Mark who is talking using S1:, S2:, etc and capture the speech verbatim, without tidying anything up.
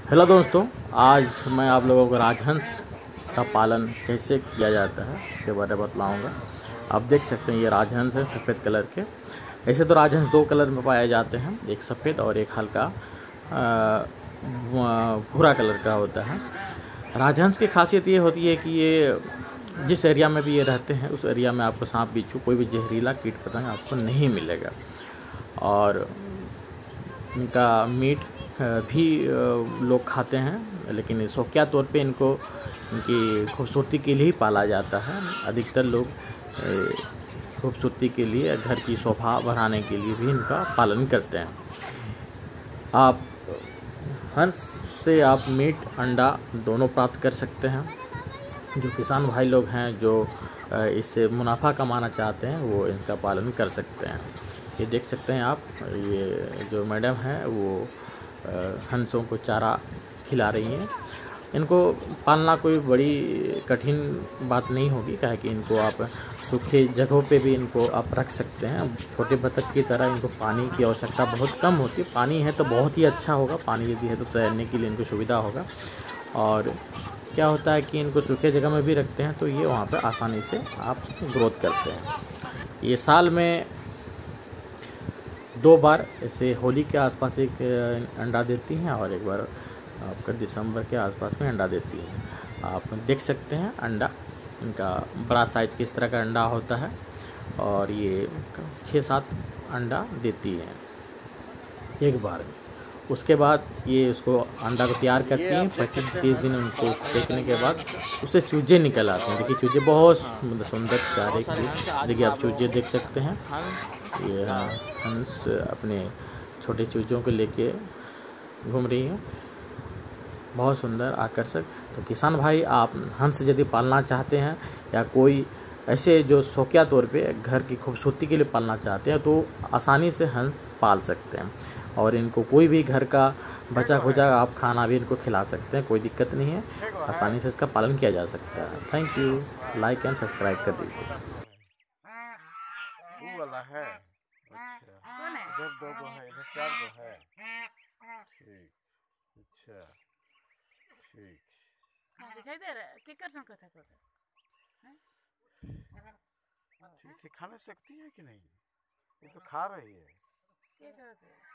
S1: Hello दोस्तों, आज मैं आप लोगों को राजहंस का पालन कैसे किया जाता है इसके बारे में बतलाऊंगा। आप देख सकते हैं ये राजहंस है सफ़ेद कलर के। ऐसे तो राजहंस दो कलर में पाए जाते हैं, एक सफ़ेद और एक हल्का भूरा कलर का होता है। राजहंस की खासियत ये होती है कि ये जिस एरिया में भी ये रहते हैं उस एरिया में आपको सांप बिच्छू कोई भी जहरीला कीट पतंग आपको नहीं मिलेगा। और इनका मीट भी लोग खाते हैं, लेकिन शौकिया तौर पे इनको इनकी खूबसूरती के लिए ही पाला जाता है। अधिकतर लोग खूबसूरती के लिए, घर की शोभा बढ़ाने के लिए भी इनका पालन करते हैं। आप हंस से आप मीट अंडा दोनों प्राप्त कर सकते हैं। जो किसान भाई लोग हैं जो इससे मुनाफा कमाना चाहते हैं वो इनका पालन कर सकते हैं। ये देख सकते हैं आप, ये जो मैडम है वो हंसों को चारा खिला रही हैं। इनको पालना कोई बड़ी कठिन बात नहीं होगी, क्या है कि इनको आप सूखे जगहों पे भी इनको आप रख सकते हैं। छोटे बतख की तरह इनको पानी की आवश्यकता बहुत कम होती है। पानी है तो बहुत ही अच्छा होगा, पानी यदि है तो तैरने के लिए इनको सुविधा होगा। और क्या होता है कि इनको सूखे जगह में भी रखते हैं तो ये वहाँ पर आसानी से आप ग्रोथ करते हैं। ये साल में दो बार ऐसे होली के आसपास एक अंडा देती हैं और एक बार आपका दिसंबर के आसपास में अंडा देती हैं। आप देख सकते हैं अंडा इनका बड़ा साइज किस तरह का अंडा होता है और ये छः सात अंडा देती हैं एक बार में। उसके बाद ये उसको अंडा को तैयार करती हैं। पच्चीस तीस दिन उनको सेकने के बाद उससे चूजे निकल आते हैं। देखिए चूजे बहुत सुंदर प्यारे के, देखिए आप चूजे देख सकते हैं। ये हंस अपने छोटे चूजों को लेके घूम रही हैं, बहुत सुंदर आकर्षक। तो किसान भाई, आप हंस यदि पालना चाहते हैं या कोई ऐसे जो शौकिया तौर पे घर की खूबसूरती के लिए पालना चाहते हैं तो आसानी से हंस पाल सकते हैं। और इनको कोई भी घर का बचा खुचा आप खाना भी इनको खिला सकते हैं, कोई दिक्कत नहीं है। आसानी से इसका पालन किया जा सकता है। Thank you, like and subscribe कर दीजिए।
S2: वो वाला है। अच्छा, इधर दो गो है, इधर चार गो है। ठीक, अच्छा, ठीक।
S3: दिखाई दे रहा है कि कर सकता था तो
S2: ठीक ठीक खाने सकती है कि नहीं? ये तो खा रही है।